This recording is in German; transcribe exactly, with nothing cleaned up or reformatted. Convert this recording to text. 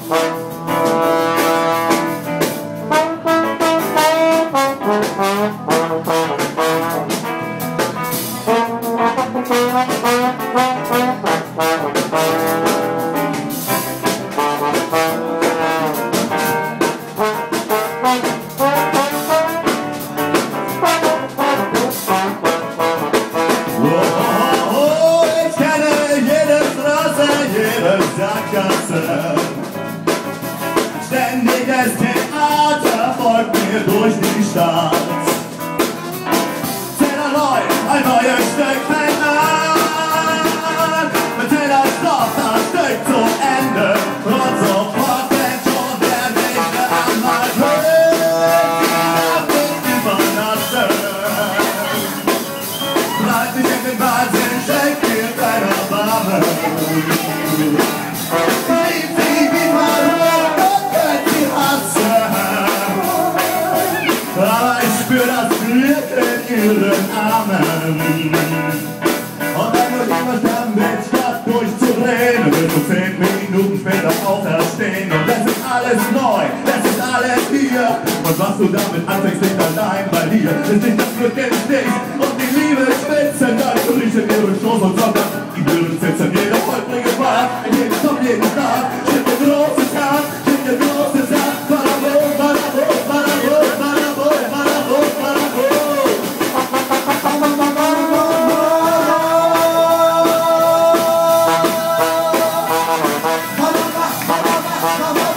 Ständiges Theater folgt mir durch die Stadt. Teller neu, ein neues Stück fängt an. Mit Teller stoppt das Stück zu Ende. Und sofort fängt schon der nächste an. Mal blöd, die verlassen. Bleib nicht in den Wahnsinn, schenk mir deine Warme. Aber ich spür das Glück in ihren Armen. Und wenn du lieber sterben willst, statt durchzudrehen, wirst du zehn Minuten später auferstehen. Und das ist alles neu, das ist alles hier. Und was du damit anfängst, nicht allein bei dir. Ist nicht das Glück in dich und die Liebe spitzen. Dann riechen ihre Schoß und Sonntag. Die Blumen sitzen, jeder vollbringe Wahr. In jedem Stopp, jeden Tag, steht der große Tag, steht der große Tag. Barabo, barabo, barabo, barabo, barabo, barabo. Come on, come on, come on, come on.